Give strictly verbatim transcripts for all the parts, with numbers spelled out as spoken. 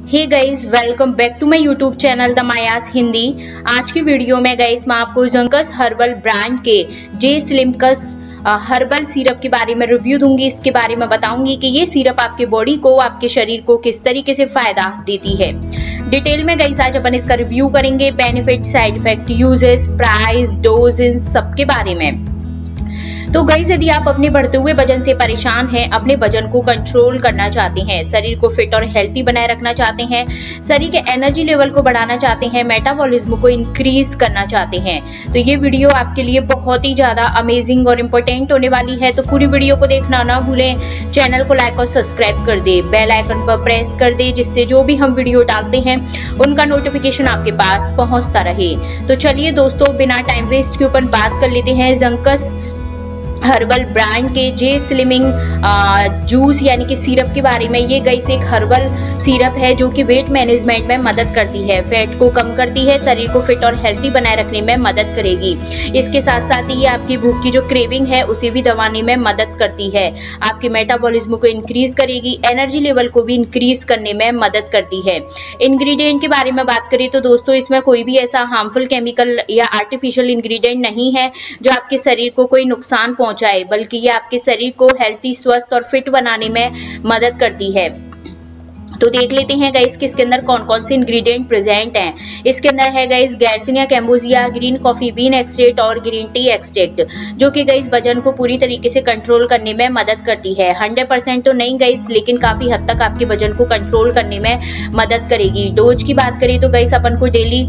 Hey guys, welcome back to my YouTube channel the Mayas Hindi. आज की video में guys मैं आपको जंकस हर्बल ब्रांड के जे स्लिमकस हर्बल सिरप के बारे में रिव्यू दूंगी। इसके बारे में बताऊंगी कि ये सिरप आपके बॉडी को, आपके शरीर को किस तरीके से फायदा देती है। डिटेल में गाइस आज अपन इसका रिव्यू करेंगे, benefit, side effect, uses, price, dose, इन सब के बारे में। तो गाइस यदि आप अपने बढ़ते हुए वजन से परेशान हैं, अपने वजन को कंट्रोल करना चाहते हैं, शरीर को फिट और हेल्थी बनाए रखना चाहते हैं, शरीर के एनर्जी लेवल को बढ़ाना चाहते हैं, मेटाबॉलिज्म को इंक्रीज करना चाहते हैं, तो ये वीडियो आपके लिए बहुत ही ज्यादा अमेजिंग और इम्पोर्टेंट होने वाली है। तो पूरी वीडियो को देखना ना भूलें, चैनल को लाइक और सब्सक्राइब कर दे, बेल आइकन पर प्रेस कर दे, जिससे जो भी हम वीडियो डालते हैं उनका नोटिफिकेशन आपके पास पहुंचता रहे। तो चलिए दोस्तों, बिना टाइम वेस्ट के ऊपर बात कर लेते हैं जंकस हर्बल ब्रांड के जे स्लिमिंग जूस यानी कि सिरप के बारे में। ये गाइस एक हर्बल सिरप है जो कि वेट मैनेजमेंट में मदद करती है, फैट को कम करती है, शरीर को फिट और हेल्थी बनाए रखने में मदद करेगी। इसके साथ साथ ही ये आपकी भूख की जो क्रेविंग है उसे भी दबाने में मदद करती है, आपके मेटाबॉलिज्म को इंक्रीज करेगी, एनर्जी लेवल को भी इंक्रीज करने में मदद करती है। इंग्रेडिएंट के बारे में बात करें तो दोस्तों इसमें कोई भी ऐसा हार्मफुल केमिकल या आर्टिफिशियल इंग्रेडिएंट नहीं है जो आपके शरीर को कोई नुकसान पहुंचाए, बल्कि ये आपके शरीर को हेल्थी, स्वस्थ और फिट बनाने में मदद करती है। तो देख लेते हैं गाइस कि इसके अंदर कौन कौन से इंग्रेडिएंट प्रेजेंट हैं। इसके अंदर है guys garcinia cambogia, green coffee bean extract और ग्रीन टी एक्सट्रैक्ट, जो कि गाइस वजन को पूरी तरीके से कंट्रोल करने में मदद करती है। हंड्रेड परसेंट तो नहीं गाइस, लेकिन काफी हद तक आपके वजन को कंट्रोल करने में मदद करेगी। डोज की बात करें तो गाइस अपन को डेली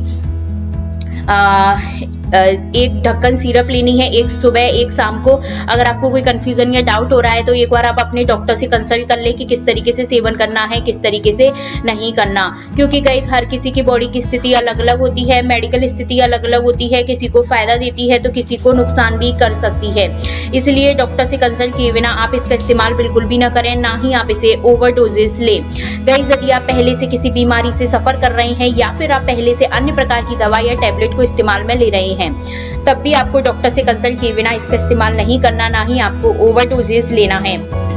आ, एक ढक्कन सिरप लेनी है, एक सुबह एक शाम को। अगर आपको कोई कंफ्यूजन या डाउट हो रहा है तो एक बार आप अपने डॉक्टर से कंसल्ट कर ले कि किस तरीके से सेवन करना है, किस तरीके से नहीं करना, क्योंकि गाइस हर किसी की बॉडी की स्थिति अलग अलग होती है, मेडिकल स्थिति अलग अलग होती है, किसी को फायदा देती है तो किसी को नुकसान भी कर सकती है। इसलिए डॉक्टर से कंसल्ट किए बिना आप इसका इस्तेमाल बिल्कुल भी ना करें, ना ही आप इसे ओवरडोजेस लें। गाइस यदि आप पहले से किसी बीमारी से सफर कर रहे हैं या फिर आप पहले से अन्य प्रकार की दवा या टैबलेट को इस्तेमाल में ले रहे हैं, तब भी आपको डॉक्टर से कंसल्ट किए बिना इसका इस्तेमाल नहीं करना, ना ही आपको ओवरडोजेस लेना है।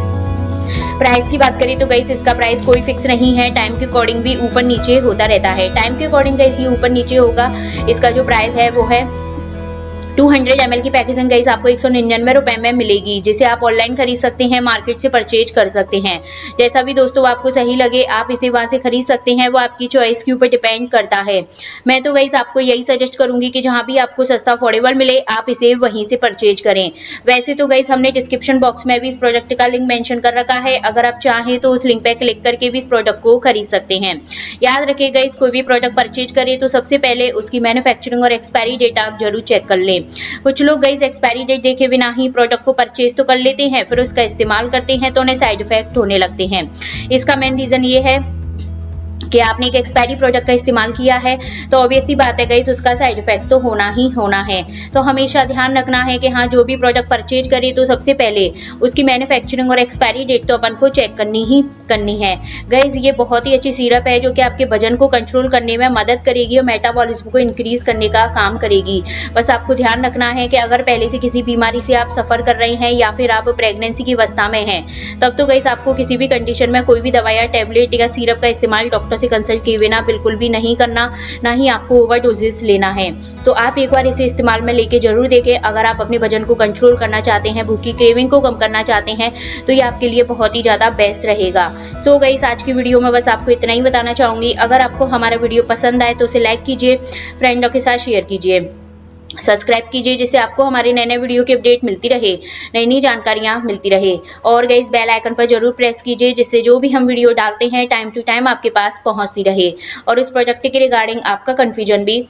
प्राइस की बात करें तो गाइस इसका प्राइस कोई फिक्स नहीं है, टाइम के अकॉर्डिंग भी ऊपर नीचे होता रहता है। टाइम के अकॉर्डिंग गाइस ये ऊपर नीचे होगा। इसका जो प्राइस है वो है टू हंड्रेड एम एल की पैकेजिंग गाइस आपको एक सौ निन्यानवे रुपए में मिलेगी, जिसे आप ऑनलाइन खरीद सकते हैं, मार्केट से परचेज कर सकते हैं। जैसा भी दोस्तों आपको सही लगे आप इसे वहां से खरीद सकते हैं, वो आपकी चॉइस के ऊपर डिपेंड करता है। मैं तो गाइस आपको यही सजेस्ट करूंगी कि जहां भी आपको सस्ता अफोर्डेबल मिले आप इसे वहीं से परचेज करें। वैसे तो गाइस हमने डिस्क्रिप्शन बॉक्स में भी इस प्रोडक्ट का लिंक मेंशन कर रखा है, अगर आप चाहें तो उस लिंक पे क्लिक करके भी इस प्रोडक्ट को खरीद सकते हैं। याद रखिए गाइस, कोई भी प्रोडक्ट परचेज करें तो सबसे पहले उसकी मैन्युफैक्चरिंग और एक्सपायरी डेट आप जरूर चेक कर लें। कुछ लोग गाइस एक्सपायरी डेट देखे बिना ही प्रोडक्ट को परचेज तो कर लेते हैं, फिर उसका इस्तेमाल करते हैं तो उन्हें साइड इफेक्ट होने लगते हैं। इसका मेन रीजन ये है कि आपने एक एक्सपायरी प्रोडक्ट का इस्तेमाल किया है तो ऑब्वियस सी बात है गाइस उसका साइड इफेक्ट तो होना ही होना है। तो हमेशा ध्यान रखना है कि हाँ, जो भी प्रोडक्ट परचेज करे तो सबसे पहले उसकी मैन्युफैक्चरिंग और एक्सपायरी डेट तो अपन को चेक करनी ही करनी है। गाइस ये बहुत ही अच्छी सिरप है जो कि आपके वजन को कंट्रोल करने में मदद करेगी और मेटाबॉलिज्म को इंक्रीज करने का काम करेगी। बस आपको ध्यान रखना है कि अगर पहले से किसी बीमारी से आप सफर कर रहे हैं या फिर आप प्रेगनेंसी की अवस्था में हैं, तब तो गाइस आपको किसी भी कंडीशन में कोई भी दवा या टैबलेट या सिरप का इस्तेमाल डॉक्टर से कंसल्ट किए बिना बिल्कुल भी नहीं करना, ना ही आपको ओवरडोजेस लेना है। तो आप एक बार इसे इस्तेमाल में लेके जरूर देखें। अगर आप अपने वजन को कंट्रोल करना चाहते हैं, भूख की क्रेविंग को कम करना चाहते हैं, तो ये आपके लिए बहुत ही ज्यादा बेस्ट रहेगा। सो गाइस आज की वीडियो में बस आपको इतना ही बताना चाहूंगी। अगर आपको हमारा वीडियो पसंद आए तो उसे लाइक कीजिए, फ्रेंडों के साथ शेयर कीजिए, सब्सक्राइब कीजिए, जिससे आपको हमारे नए नए वीडियो की अपडेट मिलती रहे, नई नई जानकारियां मिलती रहे। और गाइस बेल आइकन पर जरूर प्रेस कीजिए, जिससे जो भी हम वीडियो डालते हैं टाइम टू टाइम आपके पास पहुंचती रहे और इस प्रोडक्ट के रिगार्डिंग आपका कंफ्यूजन भी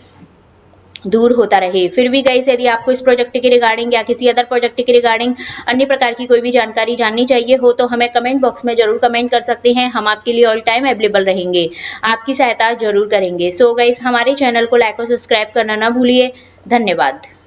दूर होता रहे। फिर भी गाइस यदि आपको इस प्रोडक्ट के रिगार्डिंग या किसी अदर प्रोडक्ट के रिगार्डिंग अन्य प्रकार की कोई भी जानकारी जाननी चाहिए हो तो हमें कमेंट बॉक्स में जरूर कमेंट कर सकते हैं, हम आपके लिए ऑल टाइम अवेलेबल रहेंगे, आपकी सहायता जरूर करेंगे। सो गाइस हमारे चैनल को लाइक और सब्सक्राइब करना ना भूलिए। धन्यवाद।